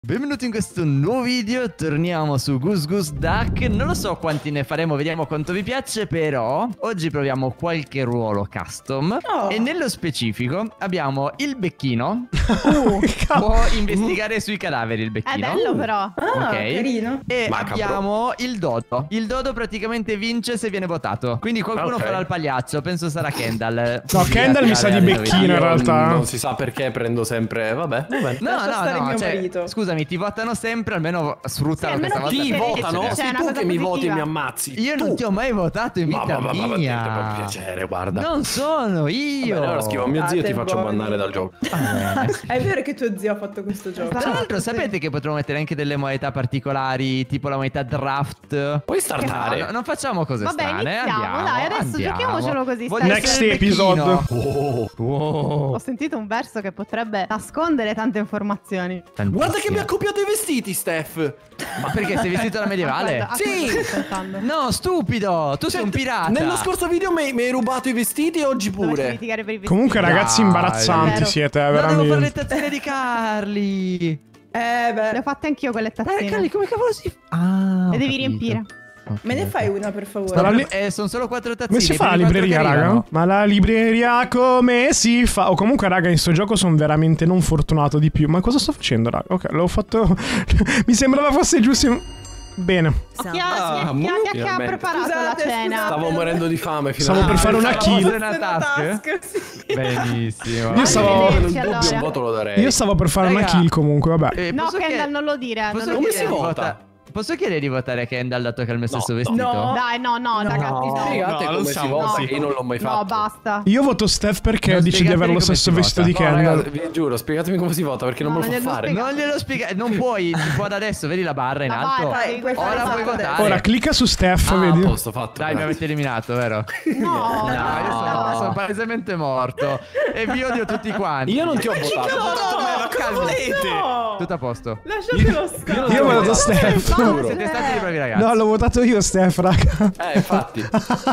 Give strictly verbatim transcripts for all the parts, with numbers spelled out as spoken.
Benvenuti in questo nuovo video, torniamo su Goose Goose Duck. Non lo so quanti ne faremo, vediamo quanto vi piace. Però oggi proviamo qualche ruolo custom oh. E nello specifico abbiamo il becchino. uh, Può investigare sui cadaveri il becchino. È bello però. ah, Ok, carino. E Macabro. abbiamo il dodo. Il dodo praticamente vince se viene votato. Quindi qualcuno okay. farà il pagliaccio. Penso sarà Kendall. No, Kendall mi sa di becchino in realtà. Non si sa perché prendo sempre. Vabbè, va bene. No, no, no, cioè, scusami, ti votano sempre, almeno sfruttano sì, questa volta. Ti votano? C'è Sei una tu cosa che mi positiva. voti e mi ammazzi. Io tu. non ti ho mai votato in vita ma, ma, ma, mia. ma, per piacere, guarda. Non sono io. Vabbè, allora scrivo a mio Ah, zio e ti te faccio buoni. bannare dal gioco. Ah, È vero che tuo zio ha fatto questo gioco. Tra l'altro sapete che potremmo mettere anche delle modalità particolari, tipo la modalità draft. Puoi startare. No, no, non facciamo cose Vabbè, strane. iniziamo, Andiamo, dai, adesso andiamo. giochiamocelo così. Voglio stai- Next essere il episode. becchino. Oh. Wow. Ho sentito un verso che potrebbe nascondere tante informazioni. Guarda che mi ha copiato i vestiti, Steph. Ma perché sei vestito da medievale? Guarda, Sì. a cosa sto pensando? No, stupido. Tu sei un pirata. Nello scorso video mi mi hai rubato i vestiti e oggi Dovete pure. litigare per i vestiti. Comunque ragazzi Dai. imbarazzanti Vero. siete, eh, No, devo fare le veramente. tazzine di Carli. Eh Le ho beh, fatte anch'io quelle Dai, tazzine. Carli, come cavolo si fa? Ah, ho Le devi capito. riempire. Ok, me ne ok. fai una per favore? Sarà lì- Eh, sono solo quattro tazzine. Come si fa la per i quattro libreria, che raga? arrivano. Ma la libreria come si fa? O comunque, raga, in sto gioco sono veramente non fortunato di più. Ma cosa sto facendo, raga? Ok, l'ho fatto. Mi sembrava fosse giusto. Bene. Chi ha, chi ha- Ah, chi ha- molto chi ha finalmente. preparato Scusate, la cena? scusate. Stavo morendo di fame Stavo finalmente. per fare una Ah, kill. fosse una task? sì. Benissimo. Io stavo- Un Arrivederci, dubbio, allora. un voto lo darei. Io stavo per fare una Raga. kill comunque, vabbè. Eh, No, posso Kendall, chied- non lo dire. Posso non lo Come dire. si chiedere di vota? vota- Posso chiedere di votare Kendall dato che ha il mio No, stesso no. vestito? No. Dai, no, no, ragazzi, no. Spiegate No, non come si siamo vota, così. che io non l'ho mai fatto. No, basta. Io voto Steph perché Non dice di spiegatemi avere lo come stesso si vestito vota. di No, Kendall. ragazzi, vi giuro, spiegatemi come si vota perché non No, me lo non so glielo fare. spiega. Non glielo spiegare, non puoi, tipo ad adesso, vedi la barra in La alto? barra, Dai, puoi fare Ora puoi esatto votare. adesso. Ora clicca su Steph, Ah, a vedi? posto, fatto. Dai, mi avete eliminato, vero? No, No, io sono, no. sono palesemente morto. E vi odio tutti quanti. Io non ti ho votato. No, ma cosa volete? no. Tutto a posto. Lasciatelo stare. Io ho votato Steph. Siete stati dei bravi ragazzi. No, l'ho votato io, Steph, raga. Eh, infatti.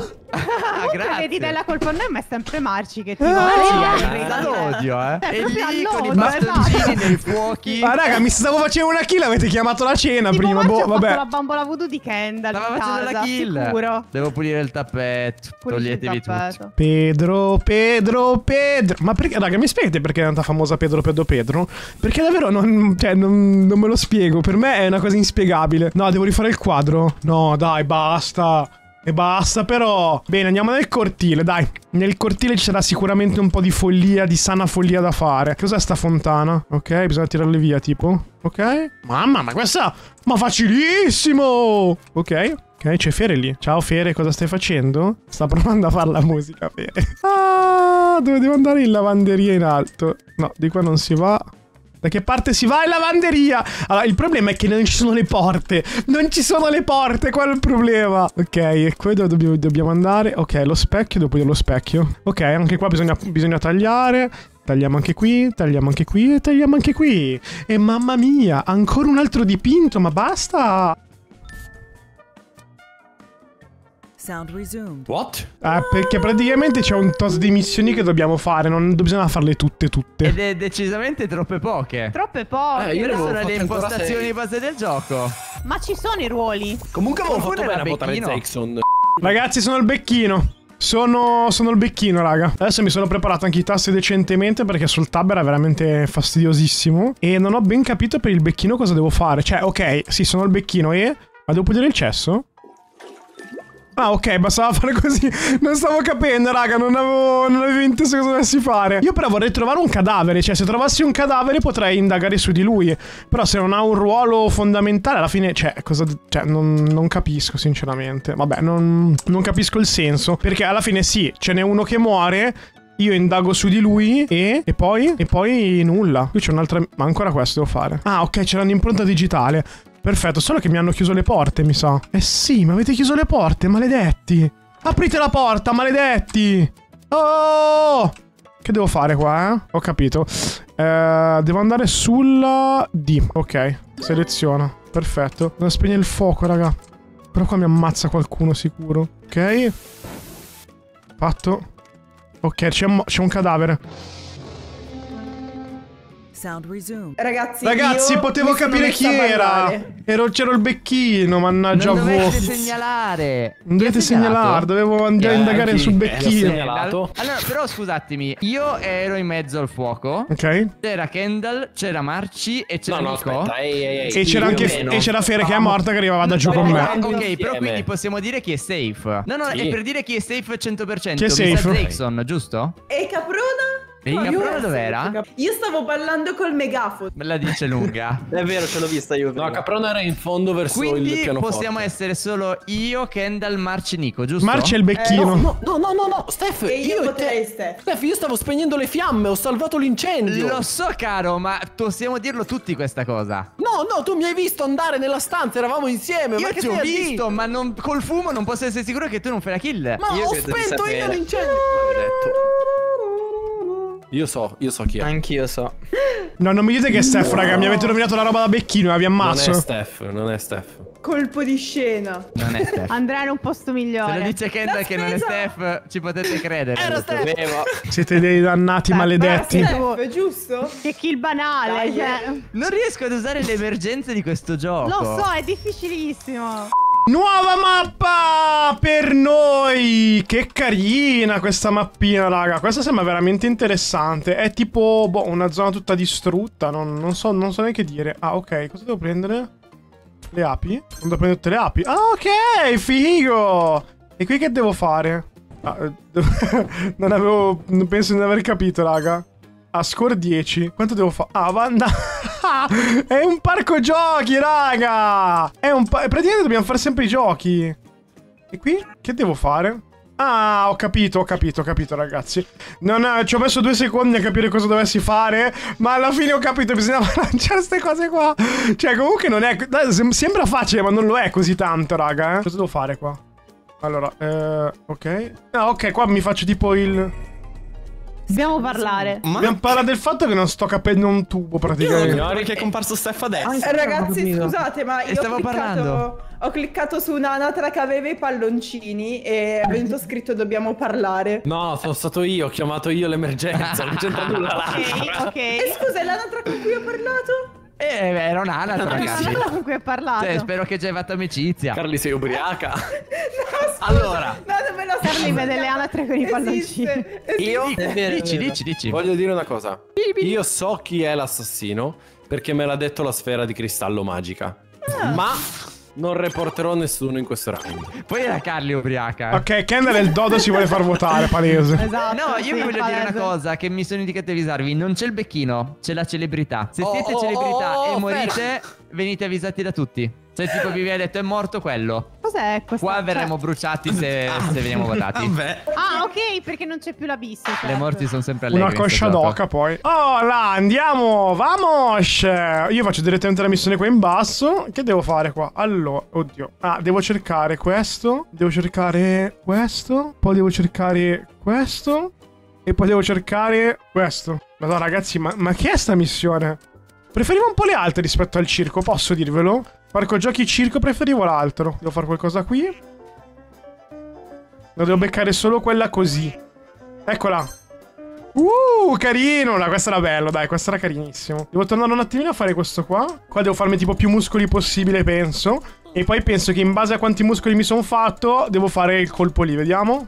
Ah, grazie. Vedi della colpa a noi, ma è sempre Marci che ti Ah, vota. Sì, Eh, eh, l'odio, eh. È E proprio lì con i all'odio, bastoncini esatto. nei fuochi. Ma raga, mi stavo facendo una kill, avete chiamato la cena Tipo, prima. Marci Boh, ha fatto vabbè. la bambola voodoo di Kendall Stava in facendo la casa, kill. sicuro. Devo pulire il tappeto. Pulisci il Toglietevi tutto. tappeto. Pedro, Pedro, Pedro. Ma perché, raga, mi spiegate perché è diventata famosa Pedro, Pedro, Pedro? Perché davvero non, cioè, non, non me lo spiego. Per me è una cosa inspiegabile. No, devo rifare il quadro. No, dai, basta. E basta però. Bene, andiamo nel cortile, dai. Nel cortile ci sarà sicuramente un po' di follia, di sana follia da fare. Cos'è sta fontana? Ok, bisogna tirarle via, tipo. Ok. Mamma, ma questa... Ma facilissimo! Ok. Ok, c'è Fere lì. Ciao Fere, cosa stai facendo? Sta provando a fare la musica, Fere. Ah, dove devo andare in lavanderia in alto? No, di qua non si va. Da che parte si va in lavanderia? Allora, il problema è che non ci sono le porte. Non ci sono le porte, qual è il problema? Ok, e qui dove dobbiamo, dobbiamo andare? Ok, lo specchio, dopo dello specchio. Ok, anche qua bisogna, bisogna tagliare. Tagliamo anche qui, tagliamo anche qui e tagliamo anche qui. E mamma mia, ancora un altro dipinto, ma basta! Sound resumed. What? Eh, perché praticamente c'è un tot di missioni che dobbiamo fare, non bisogna farle tutte tutte. Ed è decisamente troppe poche. Troppe poche. Eh, io ne Queste avevo sono le fatte ancora impostazioni sei. base del gioco. Ma ci sono i ruoli. Comunque avevo Qualcuno fatto era bene a votare becchino. Jackson. Ragazzi, sono il becchino. Sono, sono il becchino, raga. Adesso mi sono preparato anche i tasti decentemente perché sul tab era veramente fastidiosissimo. E non ho ben capito per il becchino cosa devo fare. Cioè, ok, sì, sono il becchino e... Ma devo pulire il cesso? Ah, ok, bastava fare così. Non stavo capendo, raga, non avevo, non avevo inteso cosa dovessi fare. Io però vorrei trovare un cadavere. Cioè, se trovassi un cadavere potrei indagare su di lui. Però se non ha un ruolo fondamentale, alla fine, cioè, cosa... Cioè, non, non capisco, sinceramente. Vabbè, non, non capisco il senso. Perché alla fine sì, ce n'è uno che muore. Io indago su di lui e... E poi? E poi nulla. Qui c'è un'altra... Ma ancora questo devo fare. Ah, ok, c'era un'impronta digitale. Perfetto, solo che mi hanno chiuso le porte, mi sa. Eh sì, mi avete chiuso le porte, maledetti. Aprite la porta, maledetti. Oh! Che devo fare qua, eh? Ho capito. Eh, devo andare sulla D. Ok, seleziona. Perfetto. Devo spegnere il fuoco, raga. Però qua mi ammazza qualcuno, sicuro. Ok. Fatto. Ok, c'è un, c'è un cadavere. Sound resumed. Ragazzi, Ragazzi, io potevo mi sono capire messa chi a era. ballare. Ero, c'ero il becchino, mannaggia a Non voi. dovete segnalare. Non dovete Chi ha segnalato? segnalare, dovevo andare a Eh, indagare chi? sul Eh, becchino. sì. Segnalato. Allora, però scusatemi, io ero in mezzo al fuoco. Ok. C'era Kendall, c'era Marci e c'era No, no, Nico. aspetta, ehi, ehi, ehi. E c'era Io anche meno. e c'era Fere che è morta che arrivava da giù con No, me. no, Ok, però Insieme. quindi possiamo dire chi è safe. No, no, Sì. è per dire chi è safe al cento per cento. Chi è Mi sa safe? Jackson, giusto? E Caprona? E No, Caprona io- dov'era? Io stavo ballando col megafono. Me la dice lunga. È vero, ce l'ho vista io. No, prima. Caprona era in fondo verso il Quindi pianoforte. possiamo essere solo io, Kendall, Marci, Nico, giusto? Marci è il becchino. No, no, no, no, no, Steph, E io io e voterei te. Steph. Steph, io stavo spegnendo le fiamme, ho salvato l'incendio. Lo so, caro, ma possiamo dirlo tutti questa cosa. No, no, tu mi hai visto andare nella stanza, eravamo insieme. Io ma che ti ho stai a dire? visto, ma non- col fumo non posso essere sicuro che tu non fai la kill. Ma Io ho credo di spento io sapere. l'incendio. Io so, io so chi è. Anch'io so. No, non mi dite che è Steph, raga. Mi avete rovinato la roba da becchino e vi Non ammazzo. è Steph, non è Steph. Colpo di scena. Non è Steph. Andrà in un posto Se migliore. lo dice Kendall La che non è spesa! Steph, ci potete credere. Era Steph. Sapevo. Siete dei dannati maledetti. Steph, giusto? Che kill banale. Dai, cioè. Non riesco ad usare le emergenze di questo gioco. Lo so, è difficilissimo. Nuova mappa per noi. Che carina questa mappina, raga. Questa sembra veramente interessante. È tipo, boh, una zona tutta distrutta. Non, non so, non so neanche dire. Ah, ok. Cosa devo prendere? Le api? Non devo prendere tutte le api? Ah, ok, figo. E qui che devo fare? Ah, eh, non avevo, non penso di non aver capito, raga. Ah, score dieci. Quanto devo fare? Ah, va andare. È un parco giochi, raga. È un pa- praticamente dobbiamo fare sempre i giochi. E qui? Che devo fare? Ah, ho capito, ho capito, ho capito, ragazzi. Non, eh, ci ho messo due secondi a capire cosa dovessi fare, ma alla fine ho capito, bisognava lanciare queste cose qua. Cioè, comunque non è... dai, sem- sembra facile, ma non lo è così tanto, raga, eh. Cosa devo fare qua? Allora, eh, ok. Ah, ok, qua mi faccio tipo il... Dobbiamo parlare. Ma Abbiamo parlato del fatto che non sto capendo un tubo, io praticamente. non perché è comparso Steph adesso. Eh, ragazzi, scusate, ma E io stavo ho cliccato, parlando. ho cliccato su un'anatra che aveva i palloncini e è venuto scritto dobbiamo parlare. No, sono stato io, ho chiamato io l'emergenza, non c'entra nulla là. Ok, ok. E scusa, è l'anatra con cui ho parlato? Eh, era un'anatra, ragazzi. Non so con cui ho parlato. Cioè, spero che già hai fatto amicizia. Carli, sei ubriaca? No, scusa. Allora. No, non me la Carli vede le anatre con i palloncini. Esiste, esiste. Io? È vero, è Dici, vero. dici, dici. Voglio dire una cosa. Io so chi è l'assassino perché me l'ha detto la sfera di cristallo magica. Ma non reporterò nessuno in questo round. Poi era Carli ubriaca. Ok, Kendall e il Dodo si vuole far votare, palese. Esatto. No, io sì, vi voglio dire una palese. cosa che mi sono indicato di avvisarvi. Non c'è il becchino, c'è la celebrità. Se Oh, siete oh, celebrità oh, e oh, morite, venite avvisati da tutti. Se tipo vi viene detto è morto quello. Cos'è questo? Qua verremo Cioè- bruciati se, se veniamo votati. Vabbè. Ah, ok, perché non c'è più l'abisso. Le certo. morti sono sempre allegre. Una in questo coscia gioco. d'oca poi. Oh là, andiamo, vamos. Io faccio direttamente la missione qua in basso. Che devo fare qua? Allora, oddio. Ah, devo cercare questo. Devo cercare questo. Poi devo cercare questo. E poi devo cercare questo. Madonna ragazzi, ma, ma che è sta missione? Preferivo un po' le altre rispetto al circo, posso dirvelo? Parco giochi circo preferivo l'altro. Devo fare qualcosa qui. No, devo beccare solo quella così. Eccola. Uh, carino. No, questo era bello, dai, questo era carinissimo. Devo tornare un attimino a fare questo qua. Qua devo farmi tipo più muscoli possibile, penso. E poi penso che in base a quanti muscoli mi sono fatto, devo fare il colpo lì, vediamo.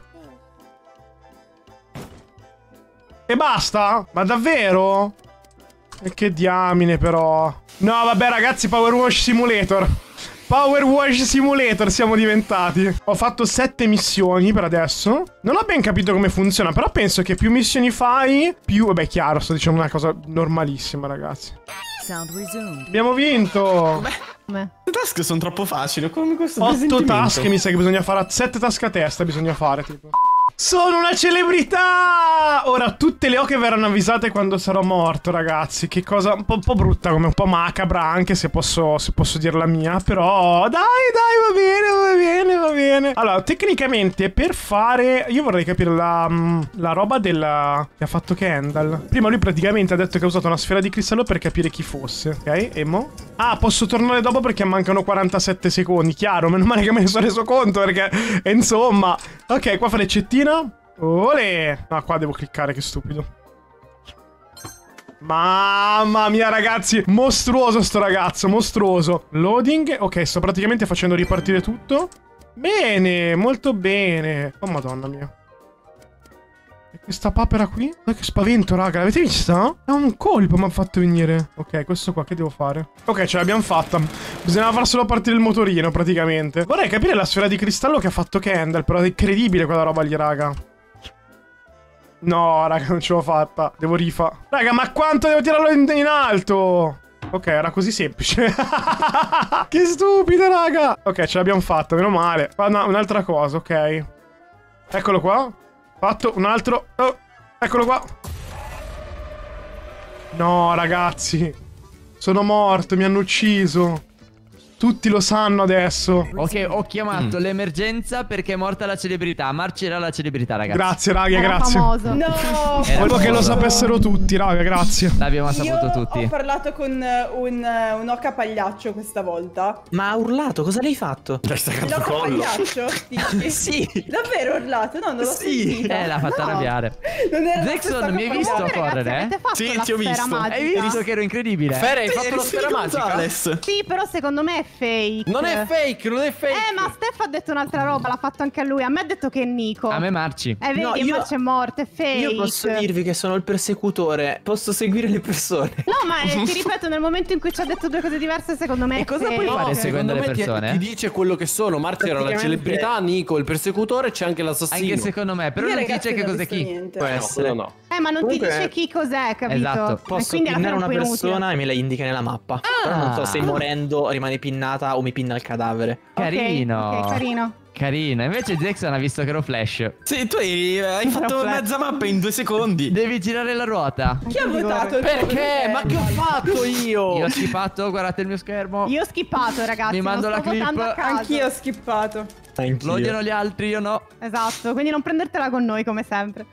E basta? Ma davvero? E che diamine però. No, vabbè ragazzi, Power Wash Simulator. Power Wash Simulator siamo diventati. Ho fatto sette missioni per adesso. Non ho ben capito come funziona, però penso che più missioni fai, più... Vabbè, chiaro, sto dicendo una cosa normalissima, ragazzi. Sound resumed. Abbiamo vinto. Come? Le task sono troppo facili, come questo Otto presentimento. task mi sa che bisogna fare. Sette task a testa bisogna fare, tipo. Sono una celebrità! Ora tutte le oche verranno avvisate quando sarò morto, ragazzi. Che cosa un po', un po' brutta, come un po' macabra anche, se posso, se posso dire la mia. Però dai, dai, va bene, va bene, va bene. Allora, tecnicamente per fare... Io vorrei capire la, la roba della... che ha fatto Kendall. Prima lui praticamente ha detto che ha usato una sfera di cristallo per capire chi fosse. Ok, e mo? Ah, posso tornare dopo perché mancano quarantasette secondi. Chiaro, meno male che me ne sono reso conto perché... Insomma... Ok, qua freccettina. Ole! No, qua devo cliccare, che stupido. Mamma mia, ragazzi. Mostruoso sto ragazzo, mostruoso. Loading. Ok, sto praticamente facendo ripartire tutto. Bene, molto bene. Oh, madonna mia. E questa papera qui? Guarda che spavento, raga. L'avete vista? È un colpo mi ha fatto venire. Ok, questo qua, che devo fare? Ok, ce l'abbiamo fatta. Bisognava far solo partire il motorino, praticamente. Vorrei capire la sfera di cristallo che ha fatto Kendall. Però è incredibile quella roba lì, raga. No, raga, non ce l'ho fatta. Devo rifa. Raga, ma quanto devo tirarlo in, in alto? Ok, era così semplice. Che stupido, raga. Ok, ce l'abbiamo fatta, meno male. Ma no, un'altra cosa, ok. Eccolo qua. Fatto, un altro. Oh, eccolo qua. No, ragazzi. Sono morto, mi hanno ucciso. Tutti lo sanno adesso. Ok, ho chiamato mm. l'emergenza perché è morta la celebrità. Marci era la celebrità, ragazzi. Grazie, raga, Era grazie. famoso. No! Era Volevo che lo famoso. sapessero tutti, raga, grazie. L'abbiamo saputo Io tutti. ho parlato con un, un oca pagliaccio questa volta. Ma ha urlato, cosa l'hai fatto? L'hai staccato il L'oca collo. pagliaccio? Dici? Sì. Davvero ho urlato? No, non l'ho Sì. sentita. Eh, l'ha fatta No. arrabbiare. Non era la Zexon, stessa mi hai oca visto pagliaccio. Ragazzi, correre? avete fatto Sì, la ti ho sfera visto. magica. Hai visto che ero incredibile? Fere, hai fatto la sfera magica? Gonzales. Sì, però secondo me è fake. Non è fake, non è fake. Eh, ma Steph ha detto un'altra roba, l'ha fatto anche a lui. A me ha detto che è Nico. A me Marci. Eh, vedi, No, no, io- Marci è morto, è fake. Io posso dirvi che sono il persecutore. Posso seguire le persone. No, ma eh, ti ripeto, nel momento in cui ci ha detto due cose diverse, secondo me E è cosa fake. puoi fare No, seguendo secondo le me ti- persone? Ti, dice quello che sono. Marci era la Praticamente- celebrità, Nico il persecutore, c'è anche l'assassino. Anche secondo me, però Io, non ti ragazzi, dice che non ho cos'è visto chi. niente. Può No, essere. quello no. Eh, ma non Comunque- ti dice chi cos'è, capito? Esatto. E Posso quindi alla fine pinnare è una un po' inutile. persona e me la indica nella mappa. Però non so se morendo rimane pinnata o mi pinna il cadavere. Carino. Ok, ok, carino. Carino. Invece Zexon ha visto che ero Flash. Sì, tu hai, hai fatto flash. mezza mappa in due secondi. Devi girare la ruota. Chi ha votato? il Perché? povero Ma che ho Kendall? fatto io? Io ho skippato, guardate il mio schermo. Io ho skippato, ragazzi. Mi mando non la sto clip. votando a caso. Anch'io ho skippato. Anch'io. Lo odiano gli altri, io no. Esatto, quindi non prendertela con noi come sempre.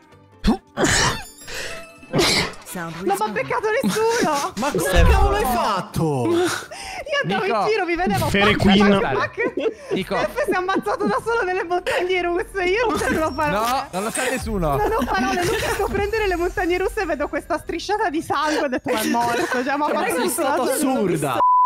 Sound Non mi ha resumed. beccato nessuno. Ma come cavolo hai fatto? Io andavo Nico. in giro, mi vedevo. Fere Fuck, Queen. fuck, fuck. Nico. Steph si è ammazzato da solo nelle montagne russe. Io non ce lo farò. No, non lo sa nessuno. Non ho parole, non riesco a prendere le montagne russe e vedo questa strisciata di sangue. Ho detto, ma è morto. Cioè, ma Ma guarda sei che stata assurda.